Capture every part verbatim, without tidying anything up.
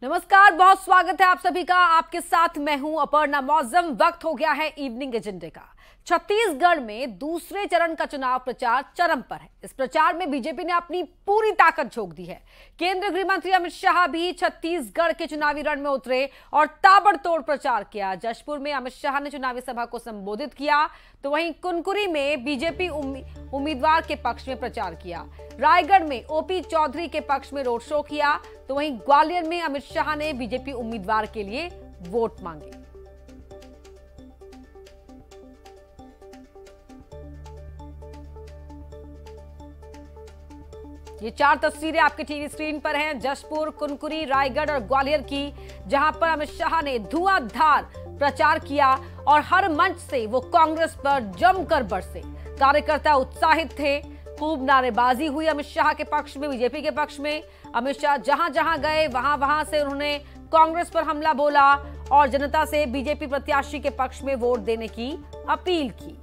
नमस्कार, बहुत स्वागत है आप सभी का। आपके साथ मैं हूं अपर्णा मौजम। वक्त हो गया है इवनिंग एजेंडे का। छत्तीसगढ़ में दूसरे चरण का चुनाव प्रचार चरम पर है। इस प्रचार में बीजेपी ने अपनी पूरी ताकत झोंक दी है। केंद्रीय गृह मंत्री अमित शाह भी छत्तीसगढ़ के चुनावी रण में उतरे और ताबड़तोड़ प्रचार किया। जशपुर में अमित शाह ने चुनावी सभा को संबोधित किया, तो वहीं कुनकुरी में बीजेपी उम्मीदवार के पक्ष में प्रचार किया। रायगढ़ में ओपी चौधरी के पक्ष में रोड शो किया, तो वहीं ग्वालियर में अमित शाह ने बीजेपी उम्मीदवार के लिए वोट मांगे। ये चार तस्वीरें आपके टीवी स्क्रीन पर हैं, जशपुर, कुनकुरी, रायगढ़ और ग्वालियर की, जहां पर अमित शाह ने धुआंधार प्रचार किया और हर मंच से वो कांग्रेस पर जमकर बरसे। कार्यकर्ता उत्साहित थे, खूब नारेबाजी हुई अमित शाह के पक्ष में, बीजेपी के पक्ष में। अमित शाह जहां जहां गए वहां वहां से उन्होंने कांग्रेस पर हमला बोला और जनता से बीजेपी प्रत्याशी के पक्ष में वोट देने की अपील की।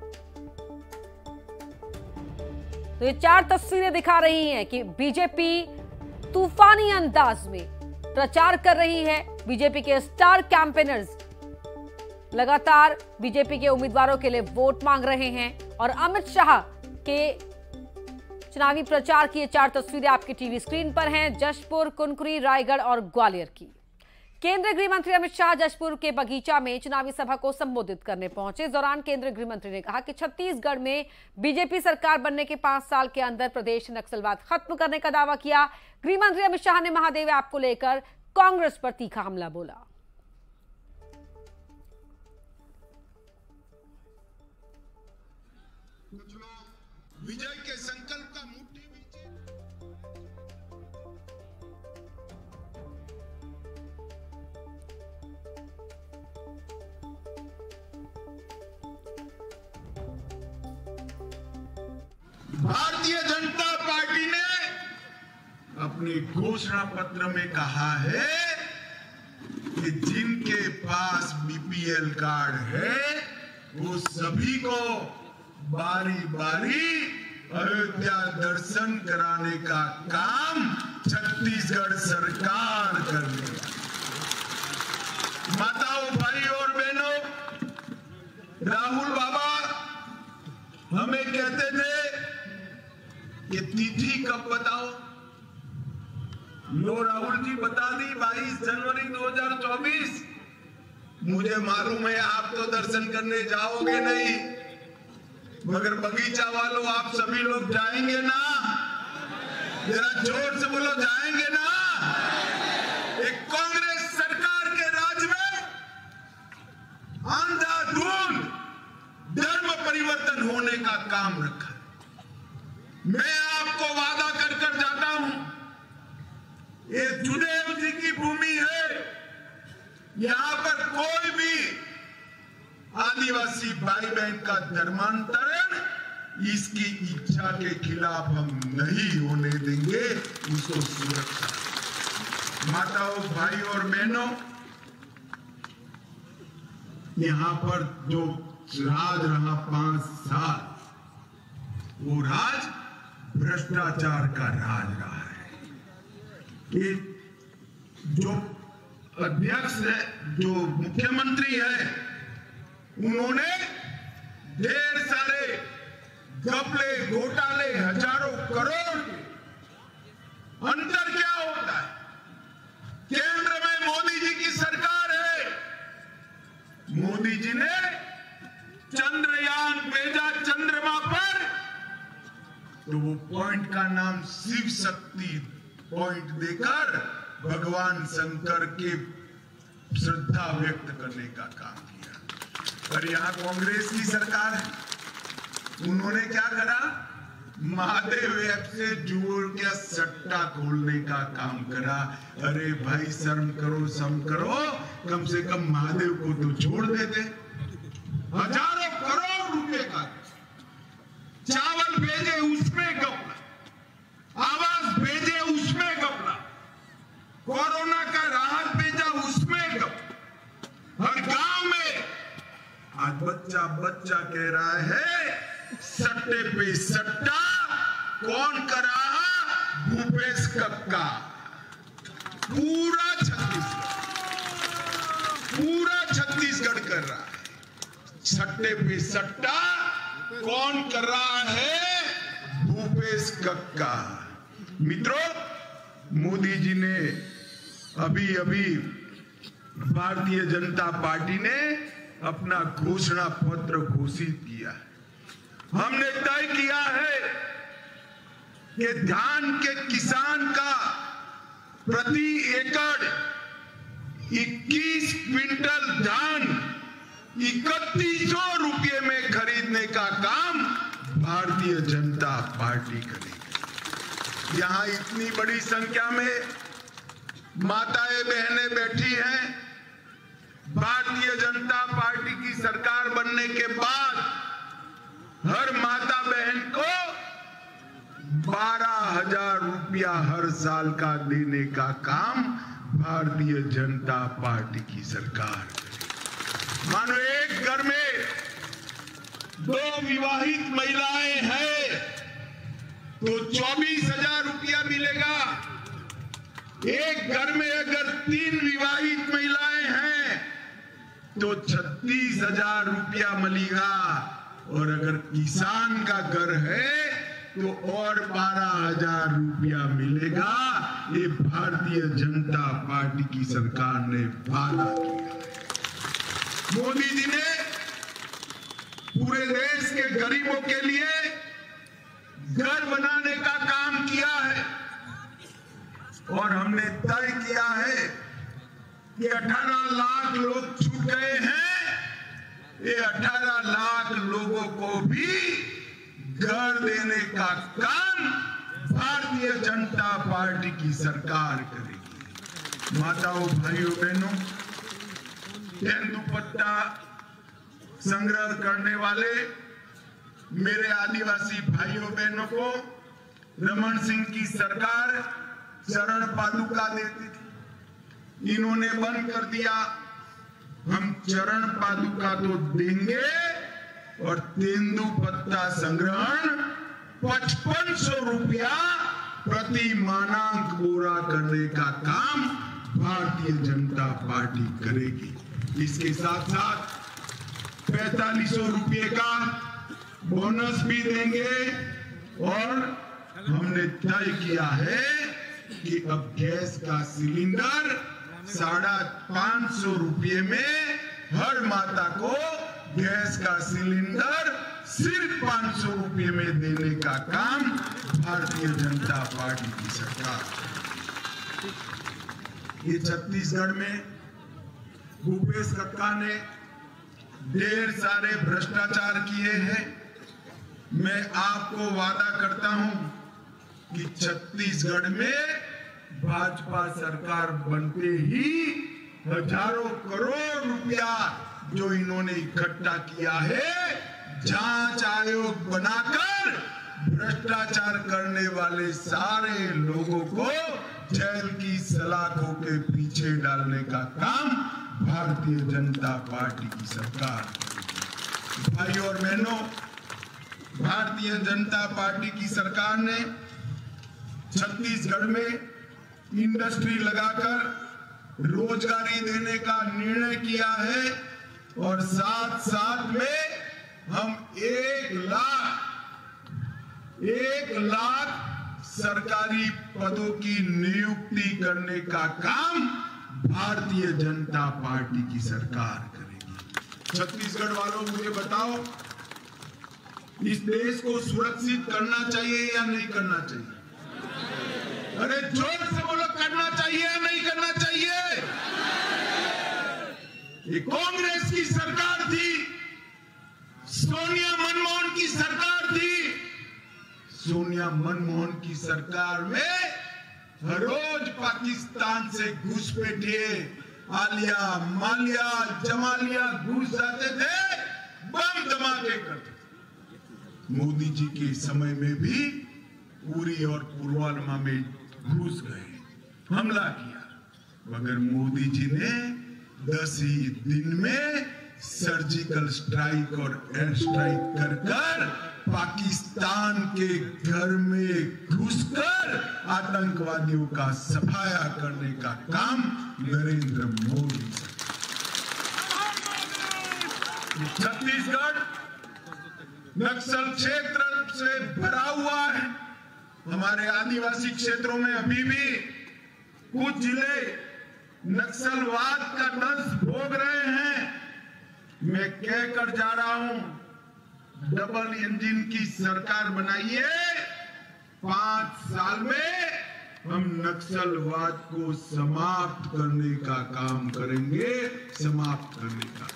तो ये चार तस्वीरें दिखा रही हैं कि बीजेपी तूफानी अंदाज में प्रचार कर रही है। बीजेपी के स्टार कैंपेनर्स लगातार बीजेपी के उम्मीदवारों के लिए वोट मांग रहे हैं और अमित शाह के चुनावी प्रचार की ये चार तस्वीरें आपकी टीवी स्क्रीन पर हैं, जशपुर, कुनकुरी, रायगढ़ और ग्वालियर की। केंद्रीय गृह मंत्री अमित शाह जशपुर के बगीचा में चुनावी सभा को संबोधित करने पहुंचे। इस दौरान केंद्रीय गृह मंत्री ने कहा कि छत्तीसगढ़ में बीजेपी सरकार बनने के पांच साल के अंदर प्रदेश नक्सलवाद खत्म करने का दावा किया। गृह मंत्री अमित शाह ने महादेव ऐप को लेकर कांग्रेस पर तीखा हमला बोला। विजय के संकल्प का मुट्ठी भारतीय जनता पार्टी ने अपने घोषणा पत्र में कहा है कि जिनके पास बीपीएल कार्ड है वो सभी को बारी बारी अयोध्या दर्शन कराने का काम छत्तीसगढ़ सरकार करेगी। माताओं, भाई और बहनों, राहुल बाबा हमें कहते थे कि तिथि कब बताओ। लो राहुल जी बता दी, बाईस जनवरी दो हज़ार चौबीस। मुझे मालूम है आप तो दर्शन करने जाओगे नहीं, मगर बगीचा वालों आप सभी लोग जाएंगे ना? जरा जोर से बोलो, जाएंगे ना? एक कांग्रेस सरकार के राज में अंधाधुंध धर्म परिवर्तन होने का काम रखा। मैं आपको वादा कर कर जाता हूं, ये जुदेव जी की भूमि है। यहां पर कोई भी आदिवासी भाई बहन का धर्मांतरण इसकी इच्छा के खिलाफ हम नहीं होने देंगे। उसको सुरक्षा। माताओं, भाई और बहनों, यहां पर जो राज रहा पांच साल, वो राज भ्रष्टाचार का राज रहा है। कि जो अध्यक्ष है, जो मुख्यमंत्री है, उन्होंने ढेर सारे घपले, घोटाले, हजारों करोड़। अंतर क्या होता है? केंद्र में मोदी जी की सरकार है। मोदी जी ने चंद्रयान भेजा चंद्रमा पर, तो वो पॉइंट का नाम शिव शक्ति पॉइंट देकर भगवान शंकर के श्रद्धा व्यक्त करने का काम किया। और यहाँ कांग्रेस की सरकार है, उन्होंने क्या करा? महादेव ऐप से जुओं का सट्टा खोलने का काम करा। अरे भाई, शर्म करो, शर्म करो, कम से कम महादेव को तो छोड़ देते। हजारों करोड़ रुपए का चावल भेजे, उसमें घपला, आवास भेजे, उसमें घपला, कोरोना का राहत भेजा, उसमें घपला। हर गांव में आज बच्चा बच्चा कह रहा है सट्टे पे सट्टा कौन कर रहा? भूपेश कक्का। पूरा छत्तीसगढ़ कर रहा है। सट्टे पे सट्टा कौन कर रहा है? भूपेश कक्का। मित्रों, मोदी जी ने अभी अभी भारतीय जनता पार्टी ने अपना घोषणा पत्र घोषित किया। हमने तय किया है कि धान के किसान का प्रति एकड़ इक्कीस क्विंटल धान इकतीस सौ रुपये में खरीदने का काम भारतीय जनता पार्टी करेगी। यहां इतनी बड़ी संख्या में माताएं बहनें बैठी हैं। भारतीय जनता पार्टी की सरकार बनने के बाद हर माता बहन को बारह हजार रुपया हर साल का देने का काम भारतीय जनता पार्टी की सरकार करेगी। मानो एक घर में दो विवाहित महिलाएं हैं तो चौबीस हजार रुपया मिलेगा। एक घर में अगर तीन विवाहित महिलाएं हैं तो छत्तीस हजार रुपया मिलेगा। और अगर किसान का घर है तो और बारह हजार रुपया मिलेगा। ये भारतीय जनता पार्टी की सरकार ने वादा किया है। मोदी जी ने पूरे देश के गरीबों के लिए घर बनाने का काम किया है और हमने तय किया है कि अठारह लाख लोग छूट गए हैं। ये अठारह लाख लोगों को भी घर देने का काम भारतीय जनता पार्टी की सरकार करेगी। माताओं, भाइयों, बहनों, तेंदुपत्ता संग्रह करने वाले मेरे आदिवासी भाइयों बहनों को रमन सिंह की सरकार चरण पादुका देती थी, इन्होंने बंद कर दिया। हम चरण पादुका तो देंगे और तेंदुपत्ता संग्रहण पचपन सौ रुपया प्रति मानांक बोरा करने का काम भारतीय जनता पार्टी करेगी। इसके साथ साथ पैंतालीस सौ रुपये का बोनस भी देंगे और हमने तय किया है कि अब गैस का सिलेंडर साढ़े पांच सौ रुपये में हर माता को गैस का सिलेंडर सिर्फ पांच सौ रुपये में देने का काम भारतीय जनता पार्टी की सरकार। ये छत्तीसगढ़ में भूपेश कक्का ने ढेर सारे भ्रष्टाचार किए हैं। मैं आपको वादा करता हूं कि छत्तीसगढ़ में भाजपा सरकार बनते ही हजारों करोड़ रुपया जो इन्होंने इकट्ठा किया है, जांच आयोग बनाकर भ्रष्टाचार करने वाले सारे लोगों को जेल की सलाखों के पीछे डालने का काम भारतीय जनता पार्टी की सरकार करेगी। भाइयों और बहनों, भारतीय जनता पार्टी की सरकार ने छत्तीसगढ़ में इंडस्ट्री लगाकर रोजगारी देने का निर्णय किया है और साथ साथ में हम एक लाख एक लाख सरकारी पदों की नियुक्ति करने का काम भारतीय जनता पार्टी की सरकार करेगी। छत्तीसगढ़ वालों, मुझे बताओ, इस देश को सुरक्षित करना चाहिए या नहीं करना चाहिए? अरे जोर से बोलो, करना चाहिए या नहीं करना चाहिए? ये कांग्रेस की सरकार थी, सोनिया मनमोहन की सरकार थी। सोनिया मनमोहन की सरकार में हर रोज पाकिस्तान से घुसपैठिए आलिया मालिया जमालिया घुस जाते थे, बम धमाके करते थे। मोदी जी के समय में भी उरी और पुलवामा में घुस गए, हमला किया, मगर मोदी जी ने दस ही दिन में सर्जिकल स्ट्राइक और एयर स्ट्राइक कर कर पाकिस्तान के घर में घुसकर आतंकवादियों का सफाया करने का काम नरेंद्र मोदी छत्तीसगढ़ नक्सल क्षेत्र से भरा हुआ है। हमारे आदिवासी क्षेत्रों में अभी भी कुछ जिले नक्सलवाद का दंश भोग रहे हैं। मैं कहकर जा रहा हूं, डबल इंजन की सरकार बनाइए, पांच साल में हम नक्सलवाद को समाप्त करने का काम करेंगे, समाप्त करने का।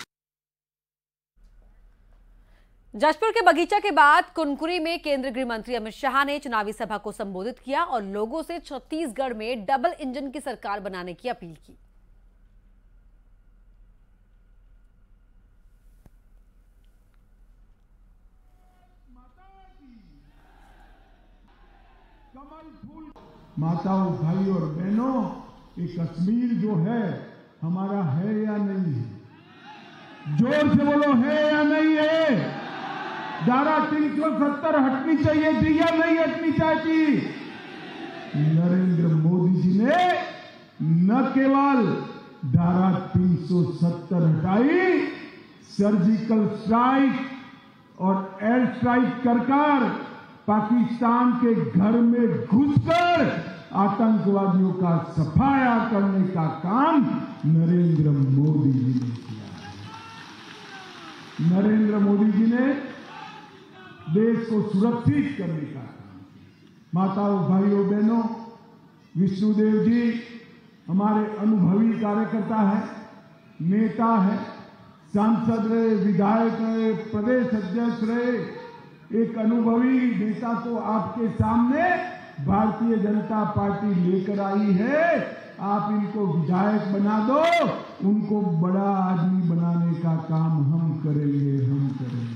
जशपुर के बगीचा के बाद कुनकुरी में केंद्रीय गृह मंत्री अमित शाह ने चुनावी सभा को संबोधित किया और लोगों से छत्तीसगढ़ में डबल इंजन की सरकार बनाने की अपील की। माताओं, भाई और बहनों, ये कश्मीर जो है हमारा है या नहीं है? जोर से बोलो, है या नहीं है? धारा तीन सौ सत्तर हटनी चाहिए थी या नहीं हटनी चाहिए? नरेंद्र मोदी जी ने न केवल धारा तीन सौ सत्तर हटाई, सर्जिकल स्ट्राइक और एयर स्ट्राइक कर कर पाकिस्तान के घर में घुसकर आतंकवादियों का सफाया करने का काम नरेंद्र मोदी जी ने किया है। नरेंद्र मोदी जी ने देश को सुरक्षित करने का काम। माताओं, भाइयों, बहनों, विष्णुदेव जी हमारे अनुभवी कार्यकर्ता है, नेता है, सांसद रहे, विधायक रहे, प्रदेश अध्यक्ष रहे। एक अनुभवी नेता को आपके सामने भारतीय जनता पार्टी लेकर आई है। आप इनको विधायक बना दो, उनको बड़ा आदमी बनाने का काम हम करेंगे, हम करेंगे।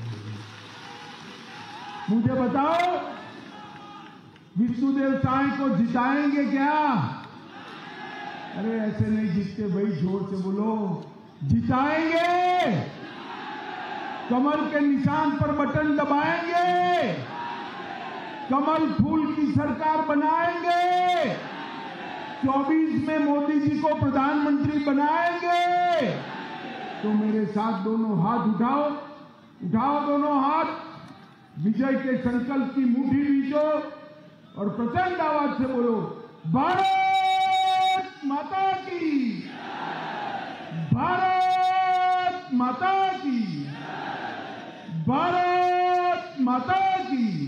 मुझे बताओ, विष्णुदेव साई को जिताएंगे क्या? अरे ऐसे नहीं जीतते भाई, जोर से बोलो, जिताएंगे। कमल के निशान पर बटन दबाएंगे, कमल फूल की सरकार बनाएंगे, चौबीस में मोदी जी को प्रधानमंत्री बनाएंगे। तो मेरे साथ दोनों हाथ उठाओ, उठाओ दोनों हाथ, विजय के संकल्प की मुट्ठी बीचो और प्रचंड आवाज से बोलो, भारत माता की, भारत माता की, भारत माता की।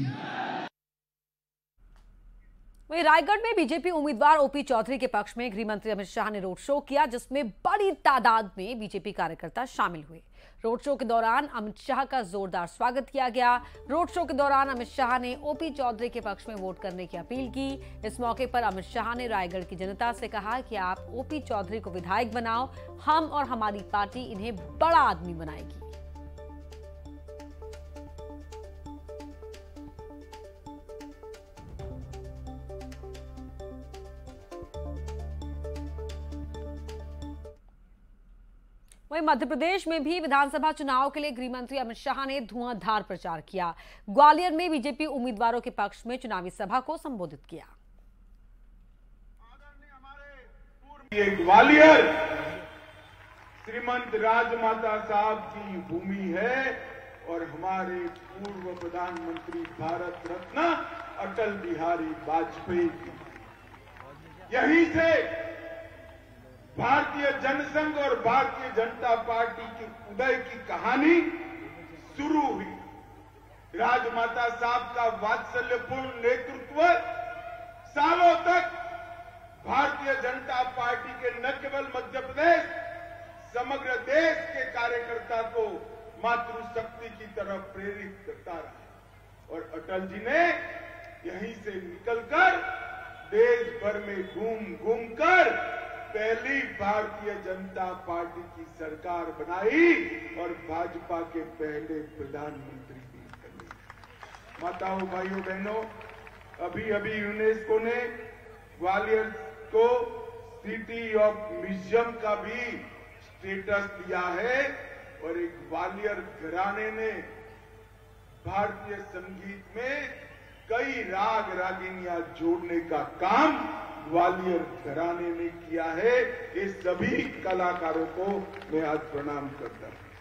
वहीं रायगढ़ में बीजेपी उम्मीदवार ओपी चौधरी के पक्ष में गृह मंत्री अमित शाह ने रोड शो किया, जिसमें बड़ी तादाद में बीजेपी कार्यकर्ता शामिल हुए। रोड शो के दौरान अमित शाह का जोरदार स्वागत किया गया। रोड शो के दौरान अमित शाह ने ओपी चौधरी के पक्ष में वोट करने की अपील की। इस मौके पर अमित शाह ने रायगढ़ की जनता से कहा कि आप ओपी चौधरी को विधायक बनाओ, हम और हमारी पार्टी इन्हें बड़ा आदमी बनाएगी। वहीं मध्य प्रदेश में भी विधानसभा चुनाव के लिए गृह मंत्री अमित शाह ने धुआंधार प्रचार किया। ग्वालियर में बीजेपी उम्मीदवारों के पक्ष में चुनावी सभा को संबोधित किया। ये ग्वालियर श्रीमंत राजमाता साहब की भूमि है और हमारे पूर्व प्रधानमंत्री भारत रत्न अटल बिहारी वाजपेयी की, यहीं से भारतीय जनसंघ और भारतीय जनता पार्टी की उदय की कहानी शुरू हुई। राजमाता साहब का वात्सल्यपूर्ण नेतृत्व सालों तक भारतीय जनता पार्टी के न केवल मध्य प्रदेश, समग्र देश के कार्यकर्ता को मातृशक्ति की तरफ प्रेरित करता रहा और अटल जी ने यहीं से निकलकर देश भर में घूम घूम कर पहली भारतीय जनता पार्टी की सरकार बनाई और भाजपा के पहले प्रधानमंत्री भी बने। माताओं, भाइयों, बहनों, अभी अभी यूनेस्को ने ग्वालियर को सिटी ऑफ म्यूजियम का भी स्टेटस दिया है और एक ग्वालियर घराने ने भारतीय संगीत में कई राग रागिनियां जोड़ने का काम ग्वालियर घराने ने किया है। इस सभी कलाकारों को मैं आज प्रणाम करता हूं।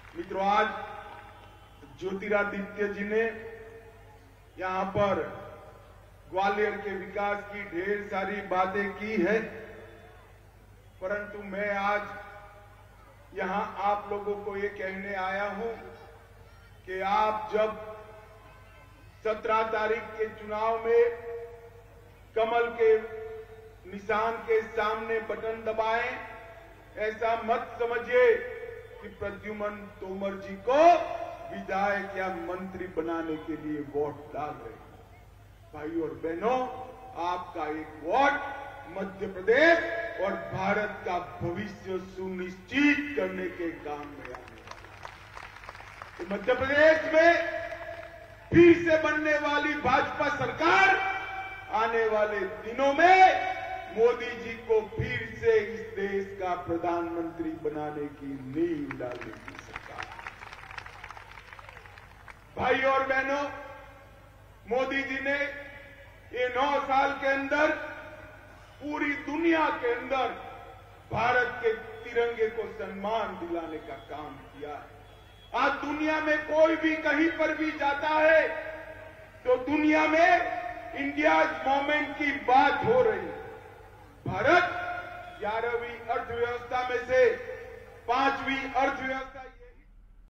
मित्रों, आज ज्योतिरादित्य जी ने यहां पर ग्वालियर के विकास की ढेर सारी बातें की है, परंतु मैं आज यहां आप लोगों को ये कहने आया हूं कि आप जब सत्रह तारीख के चुनाव में कमल के निशान के सामने बटन दबाएं, ऐसा मत समझिए कि प्रद्युमन तोमर जी को विधायक या मंत्री बनाने के लिए वोट डाल रहे हैं। भाई और बहनों, आपका एक वोट मध्य प्रदेश और भारत का भविष्य सुनिश्चित करने के काम में आने वाला है। मध्य प्रदेश में फिर से बनने वाली भाजपा सरकार आने वाले दिनों में मोदी जी को फिर से इस देश का प्रधानमंत्री बनाने की नींव डालने की सरकार। भाई और बहनों, मोदी जी ने ये नौ साल के अंदर पूरी दुनिया के अंदर भारत के तिरंगे को सम्मान दिलाने का काम किया है। आज दुनिया में कोई भी कहीं पर भी जाता है तो दुनिया में इंडिया मूवमेंट की बात हो रही है। भारत ग्यारहवीं अर्थव्यवस्था में से पांचवी अर्थव्यवस्था